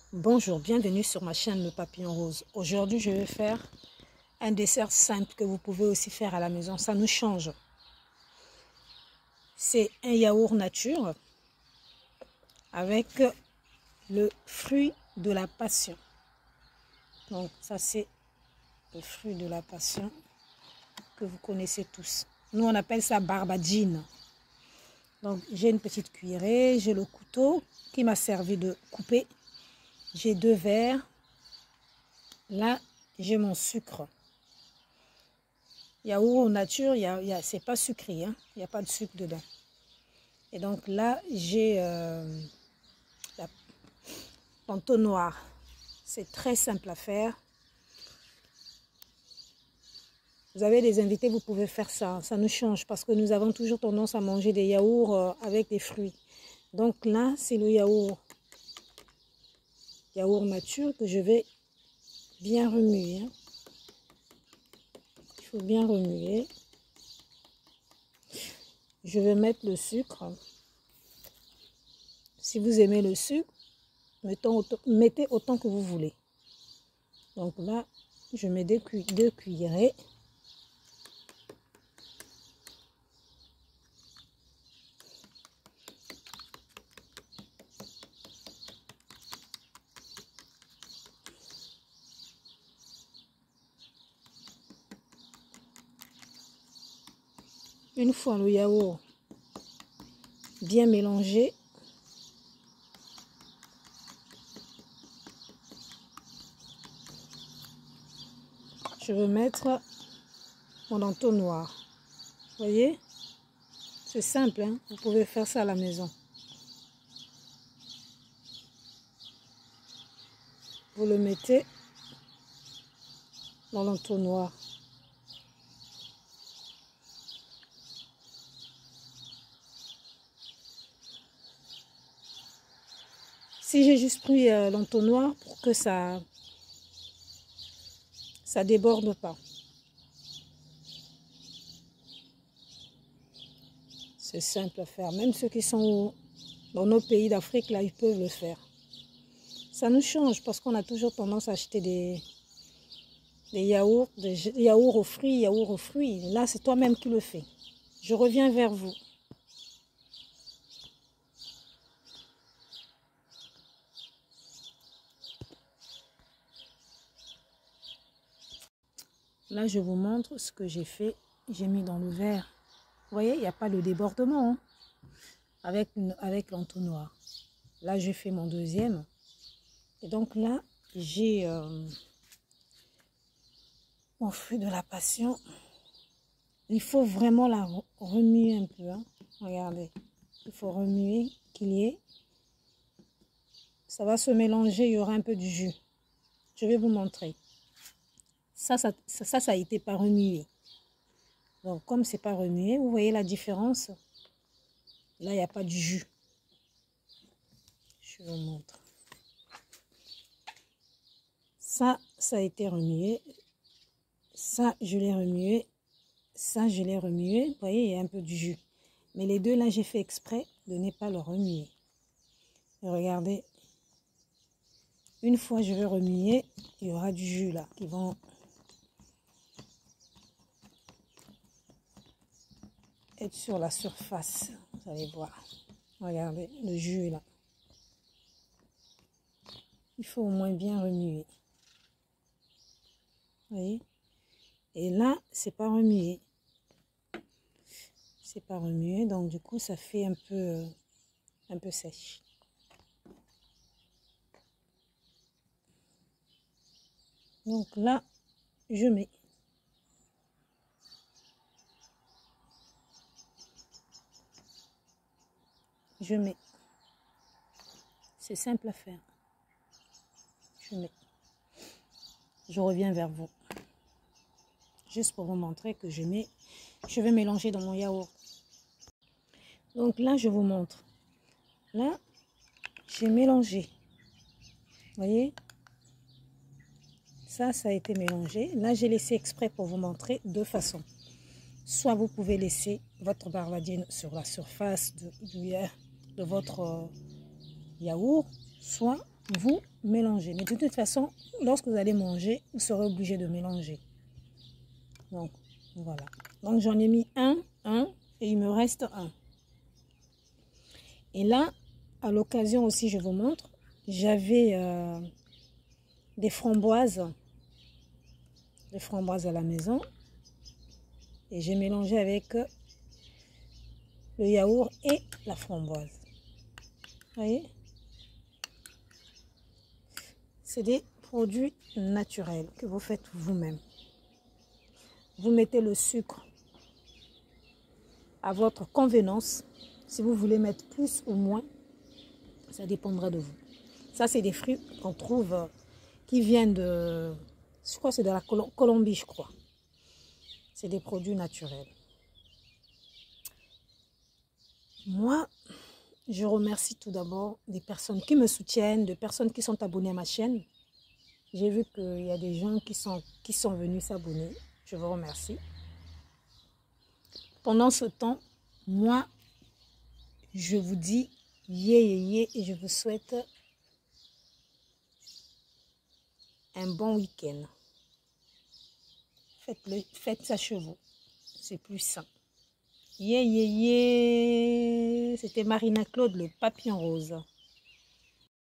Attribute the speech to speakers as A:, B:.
A: Bonjour, bienvenue sur ma chaîne Le Papillon Rose. Aujourd'hui, je vais faire un dessert simple que vous pouvez aussi faire à la maison. Ça nous change. C'est un yaourt nature avec le fruit de la passion. Donc ça, c'est le fruit de la passion que vous connaissez tous. Nous, on appelle ça barbadine. Donc j'ai une petite cuillerée, j'ai le couteau qui m'a servi de couper. J'ai 2 verres. Là, j'ai mon sucre. Yaourt nature, c'est pas sucré, hein? Il n'y a pas de sucre dedans. Et donc là, j'ai l'entonnoir. C'est très simple à faire. Vous avez des invités, vous pouvez faire ça. Ça nous change parce que nous avons toujours tendance à manger des yaourts avec des fruits. Donc là, c'est le yaourt nature que je vais bien remuer. Hein. Il faut bien remuer. Je vais mettre le sucre. Si vous aimez le sucre, mettez autant que vous voulez. Donc là, je mets 2 cuillerées. Une fois le yaourt bien mélangé, je vais mettre mon entonnoir. Vous voyez? C'est simple, hein? Vous pouvez faire ça à la maison. Vous le mettez dans l'entonnoir. Si j'ai juste pris l'entonnoir pour que ça déborde pas. C'est simple à faire. Même ceux qui sont dans nos pays d'Afrique, là, ils peuvent le faire. Ça nous change parce qu'on a toujours tendance à acheter des yaourts aux fruits, Là, c'est toi-même qui le fais. Je reviens vers vous. Là, je vous montre ce que j'ai fait. J'ai mis dans le verre. Vous voyez, il n'y a pas de débordement hein, avec l'entonnoir. Là, j'ai fait mon deuxième. Et donc là, j'ai mon fruit de la passion. Il faut vraiment la remuer un peu. Hein. Regardez, il faut remuer qu'il y ait. Ça va se mélanger, il y aura un peu du jus. Je vais vous montrer. Ça a été pas remué. Donc, comme c'est pas remué, vous voyez la différence. Là, il n'y a pas du jus. Je vous montre. Ça a été remué. Ça, je l'ai remué. Ça, je l'ai remué. Vous voyez, il y a un peu du jus. Mais les deux, là, j'ai fait exprès de ne pas le remuer. Et regardez. Une fois je vais remuer, il y aura du jus là qui vont être sur la surface. Vous allez voir. Regardez, le jus est là. Il faut au moins bien remuer. Vous voyez? Et là, c'est pas remué. C'est pas remué, donc du coup, ça fait un peu sèche. Donc là, je mets. Je mets. C'est simple à faire. Je mets. Je reviens vers vous. Juste pour vous montrer que je mets. Je vais mélanger dans mon yaourt. Donc là, je vous montre. Là, j'ai mélangé. Vous voyez? Ça a été mélangé. Là, j'ai laissé exprès pour vous montrer deux façons. Soit vous pouvez laisser votre barbadine sur la surface de votre yaourt, soit vous mélangez. Mais de toute façon, lorsque vous allez manger, vous serez obligé de mélanger. Donc, voilà. Donc, j'en ai mis un, et il me reste un. Et là, à l'occasion aussi, je vous montre, j'avais des framboises à la maison. Et j'ai mélangé avec le yaourt et la framboise. Vous voyez? C'est des produits naturels que vous faites vous-même. Vous mettez le sucre à votre convenance. Si vous voulez mettre plus ou moins, ça dépendra de vous. Ça, c'est des fruits qu'on trouve qui viennent de... Je crois que c'est de la Colombie, je crois. C'est des produits naturels. Moi, je remercie tout d'abord des personnes qui me soutiennent, des personnes qui sont abonnées à ma chaîne. J'ai vu qu'il y a des gens qui sont venus s'abonner. Je vous remercie. Pendant ce temps, moi, je vous dis yé et je vous souhaite un bon week-end. Faites ça chez vous. C'est plus sain. Yé. C'était Marina Claude, le papillon rose.